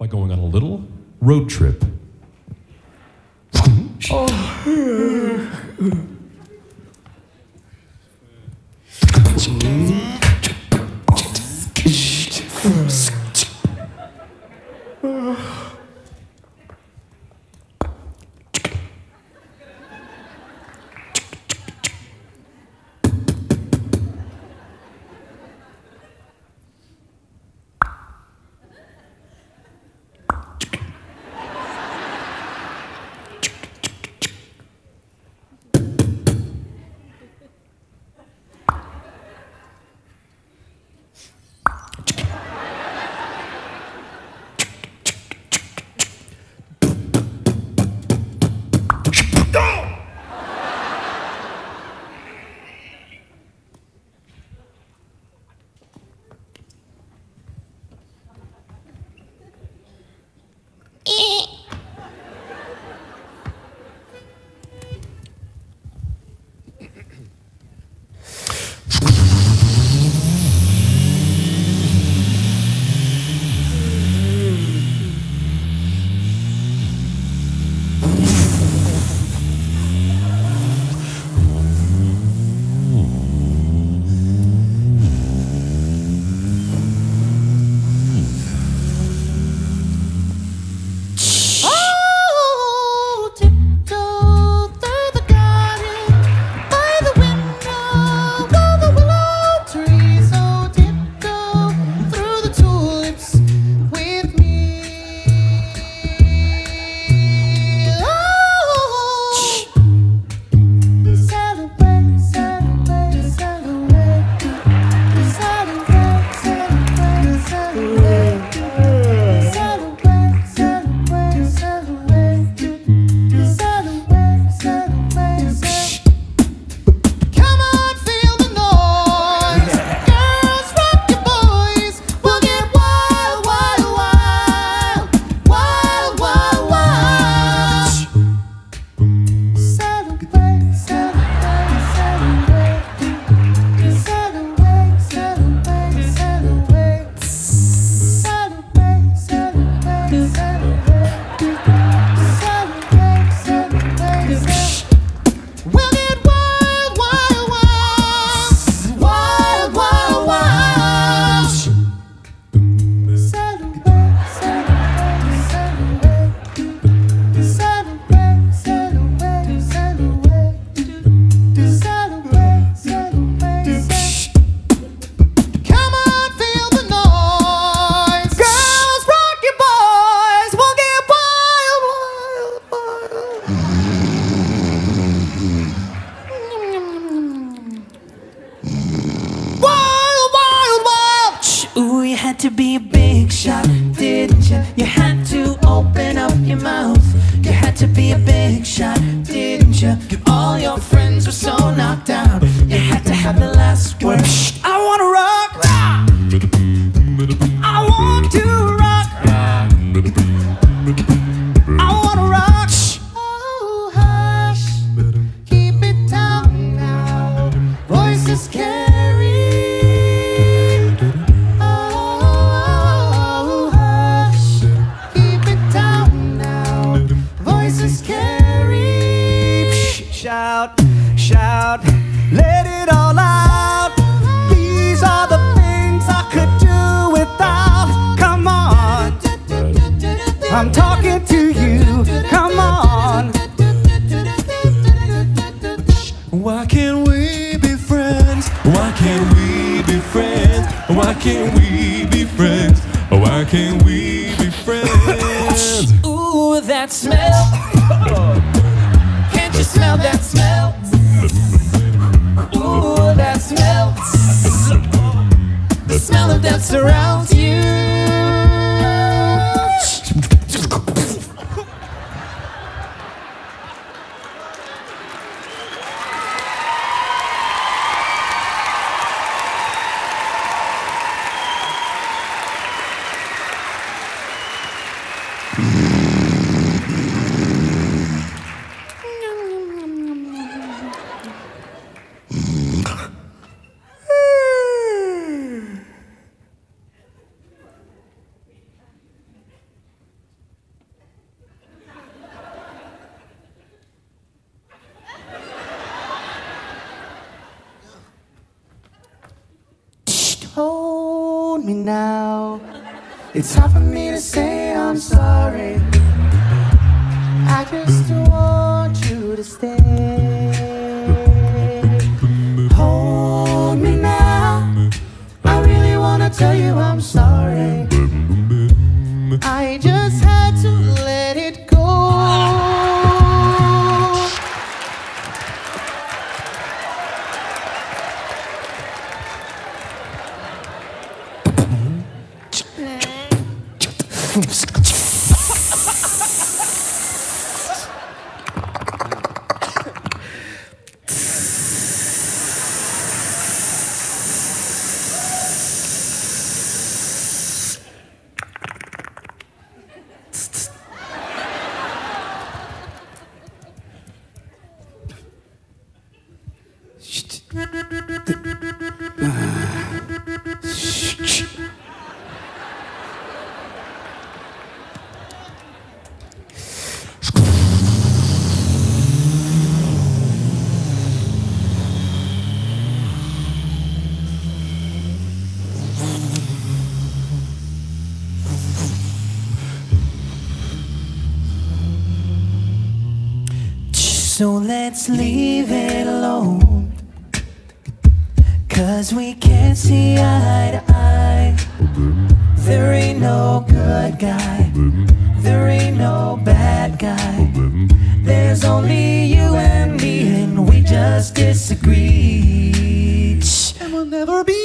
by going on a little road trip. To be a big shot, didn't you? You had to open up your mouth. You had to be a big shot, didn't you? All your friends were so knocked out. You had to have the last word. I wanna rock, I want to rock, I wanna rock. Oh hush, keep it down now. Voices carry. Shout, shout, let it all out. These are the things I could do without. Come on, I'm talking to you. Come on. Why can't we be friends? Why can't we be friends? Why can't we be friends? Why can't we be friends? Ooh, that smell. Can't you smell that smell? Ooh, that smell. The smell of death surrounds you. hold me now. It's hard for me to say I'm sorry. I just want you to stay. Hold me now. I really wanna tell you I'm sorry. I just had to let it go. So let's leave it alone, 'cause we can't see eye to eye. There ain't no good guy, there ain't no bad guy. There's only you and me, and we just disagree. And we'll never be